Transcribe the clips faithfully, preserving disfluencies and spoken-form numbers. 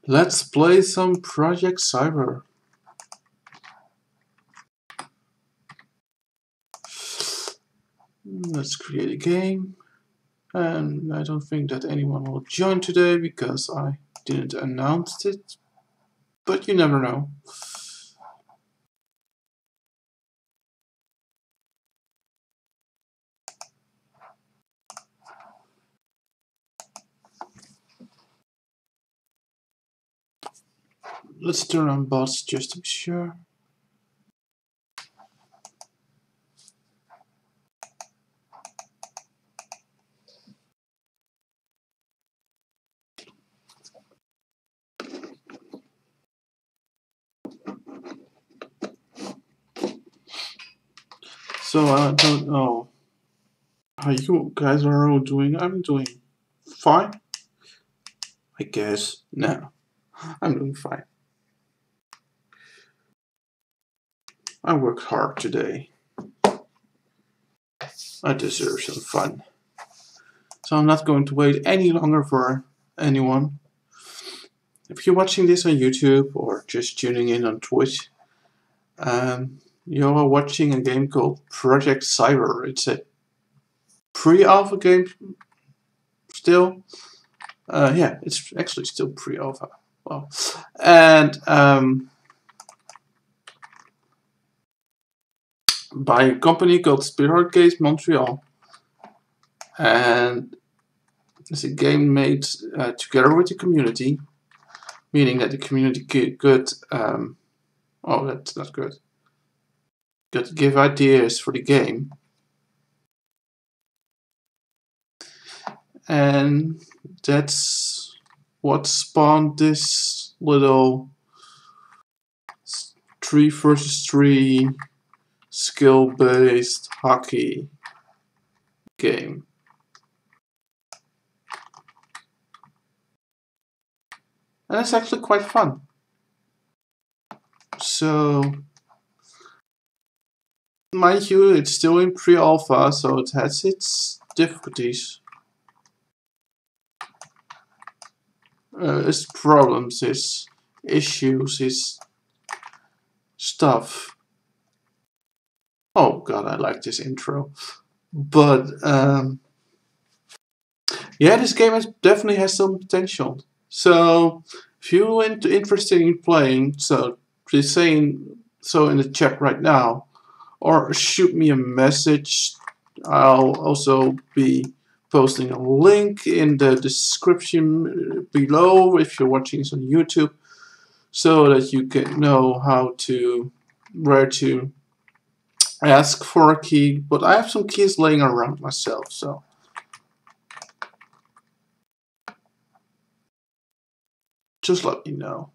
Let's play some Project Cyber. Let's create a game. And I don't think that anyone will join today because I didn't announce it. But you never know. Let's turn on bots just to be sure. So I don't know how you guys are all doing. I'm doing fine, I guess. No, I'm doing fine. I worked hard today. I deserve some fun. So I'm not going to wait any longer for anyone. If you're watching this on YouTube or just tuning in on Twitch, um, you're watching a game called Project Cyber. It's a pre-alpha game still. Uh, yeah, it's actually still pre-alpha. Well, and um, by a company called Workdays Montreal, and it's a game made uh, together with the community, meaning that the community could, um, oh, that's not good, could give ideas for the game, and that's what spawned this little three versus three skill-based hockey game. And it's actually quite fun. So, mind you, it's still in pre-alpha, so it has its difficulties. Uh, its problems, its issues, its stuff. Oh god, I like this intro. But, um, yeah, this game has, definitely has some potential. So, if you're interested in playing, so please say so in the chat right now, or shoot me a message. I'll also be posting a link in the description below if you're watching this on YouTube, so that you can know how to, where to ask for a key. But I have some keys laying around myself, so just let me know.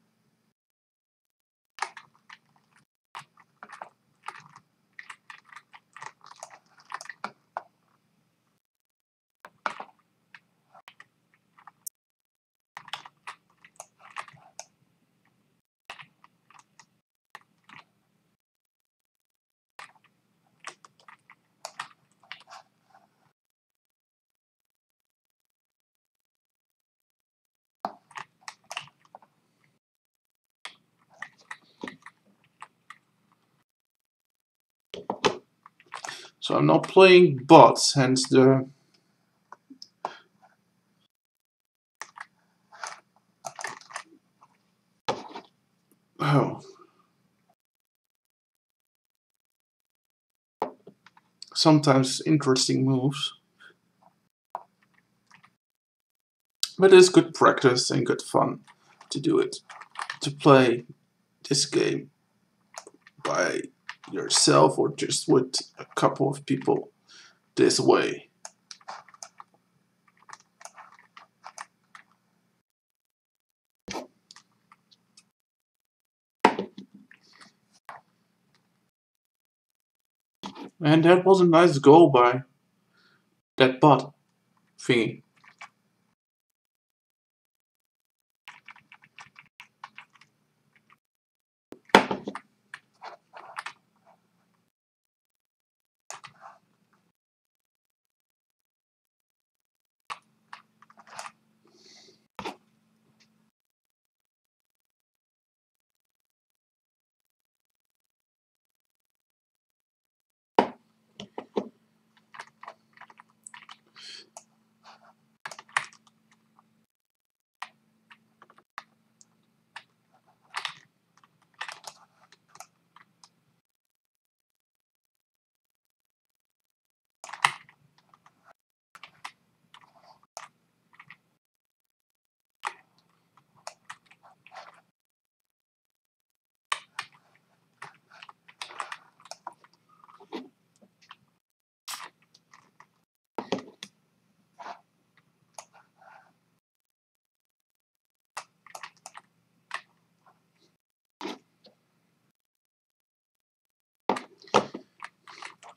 So I'm not playing bots, hence the oh sometimes interesting moves. But it's good practice and good fun to do it, to play this game by yourself or just with a couple of people this way. And that was a nice goal by that bot thingy.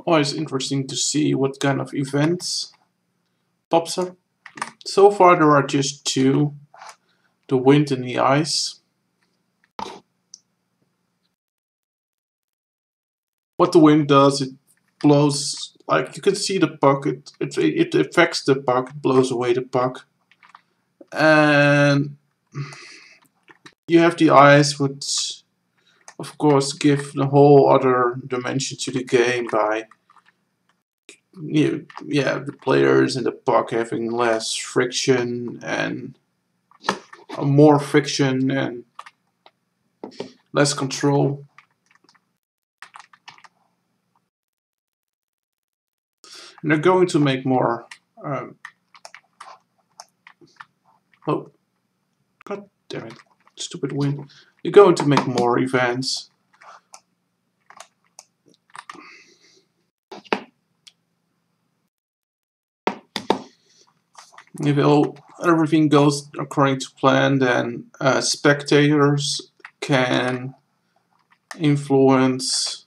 always interesting to see what kind of events pops up. So far there are just two, the wind and the ice. What the wind does, it blows, like you can see the puck, it, it, it affects the puck, it blows away the puck. And you have the ice, which of course give the whole other dimension to the game by you know, yeah, the players and the puck having less friction and more friction and less control. And they're going to make more. Um, oh, god damn it! Stupid wind. You're going to make more events. If all, everything goes according to plan, then uh, spectators can influence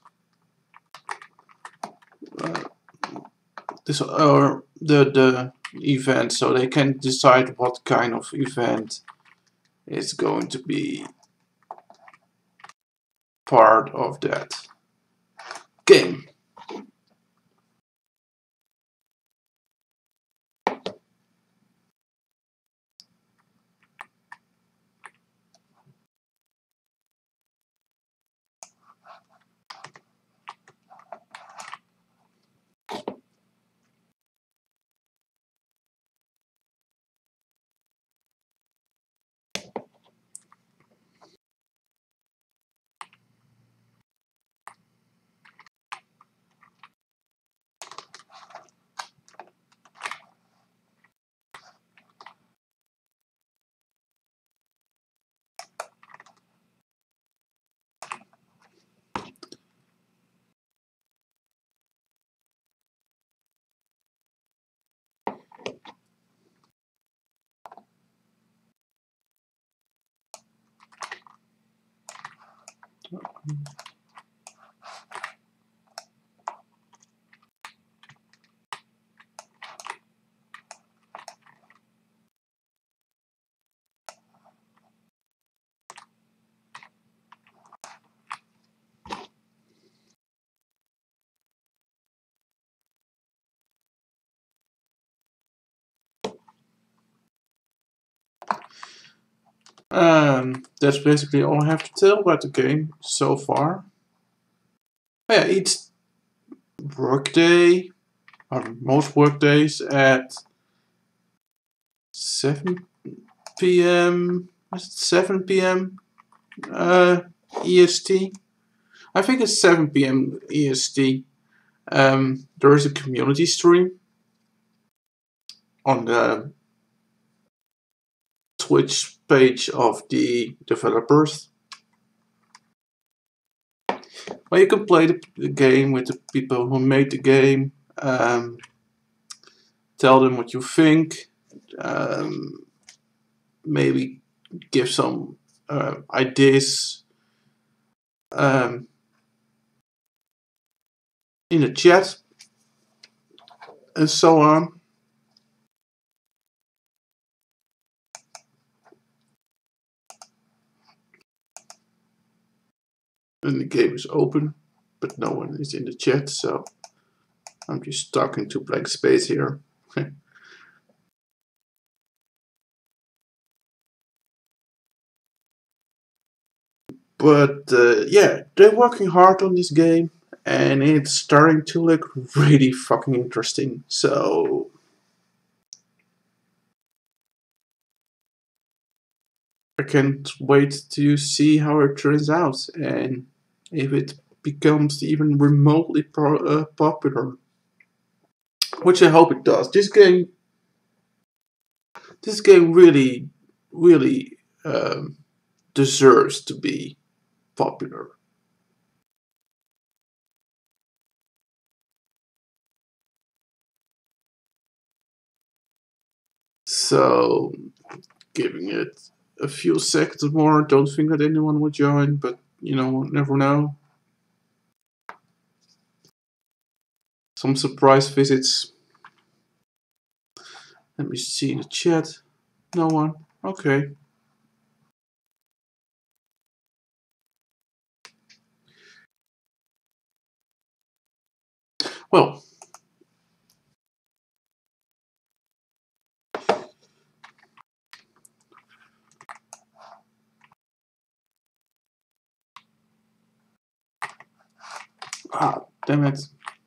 uh, this or the the event, so they can decide what kind of event is going to be part of that game. Um, that's basically all I have to tell about the game so far. Yeah, each workday, or most workdays at seven p m seven p m Uh, E S T. I think it's seven p m E S T. Um, there is a community stream on the Twitch page of the developers, where you can play the, the game with the people who made the game, um, tell them what you think, um, maybe give some uh, ideas um, in the chat, and so on. And the game is open, but no one is in the chat, so I'm just talking to blank space here. But uh, yeah, they're working hard on this game, and it's starting to look really fucking interesting. So I can't wait to see how it turns out, and if it becomes even remotely pro uh, popular, which I hope it does. This game, this game really, really um, deserves to be popular. So, giving it a few seconds more. Don't think that anyone will join, but you know, never know. Some surprise visits. Let me see the chat. No one. Okay. Well. Ah, damn it.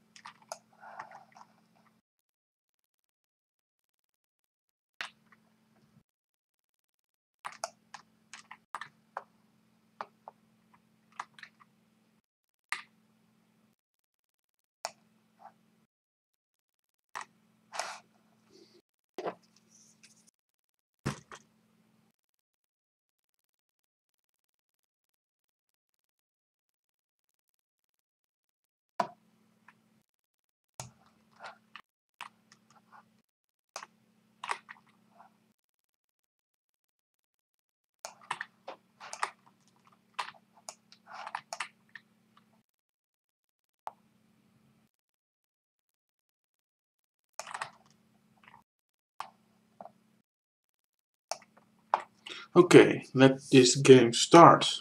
Okay, let this game start.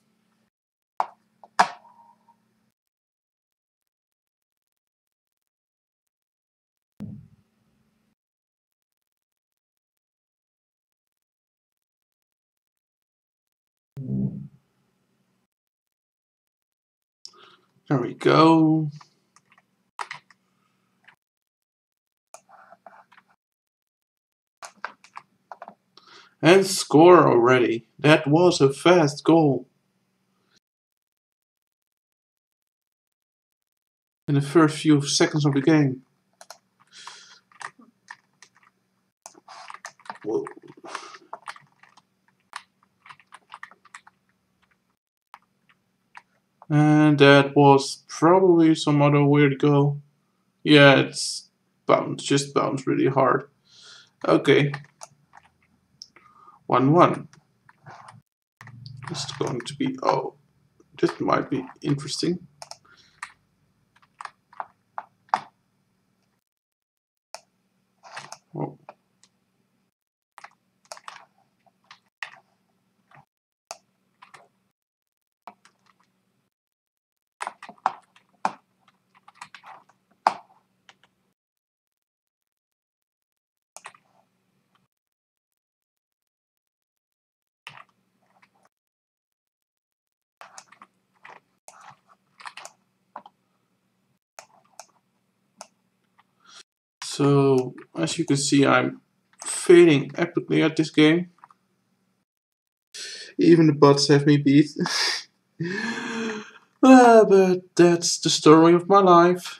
There we go. And score already. That was a fast goal. In the first few seconds of the game. Whoa. And that was probably some other weird goal. Yeah, it's bounced, just bounced really hard. Okay. one one. This is going to be, oh, this might be interesting. Oh. So, as you can see, I'm failing epically at this game. Even the bots have me beat. uh, but that's the story of my life.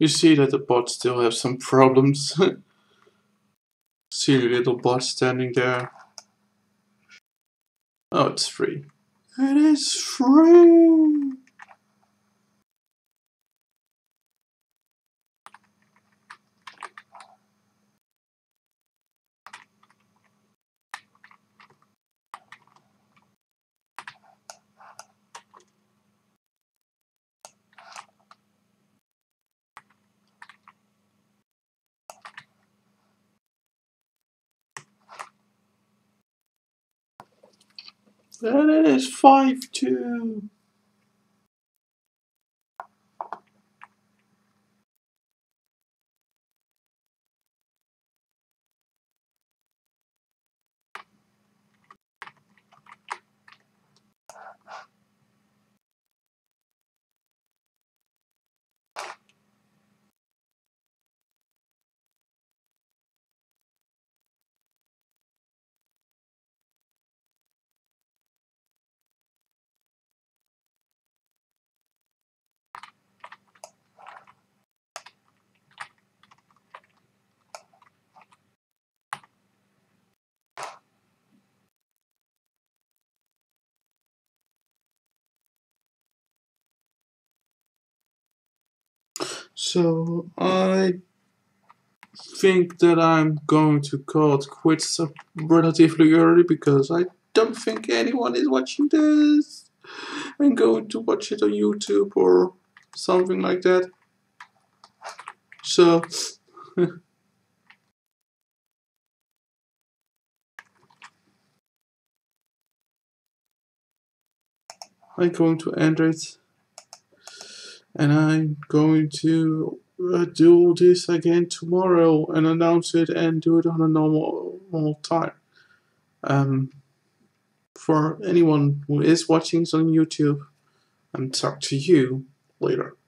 You see that the bot still has some problems. See the little bot standing there. Oh, it's free. It is free! And it is five two. So I think that I'm going to call it quits relatively early because I don't think anyone is watching this. I'm going to watch it on YouTube or something like that. So I'm going to end it, and I'm going to uh, do this again tomorrow and announce it and do it on a normal normal time. Um, for anyone who is watching this on YouTube, and talk to you later.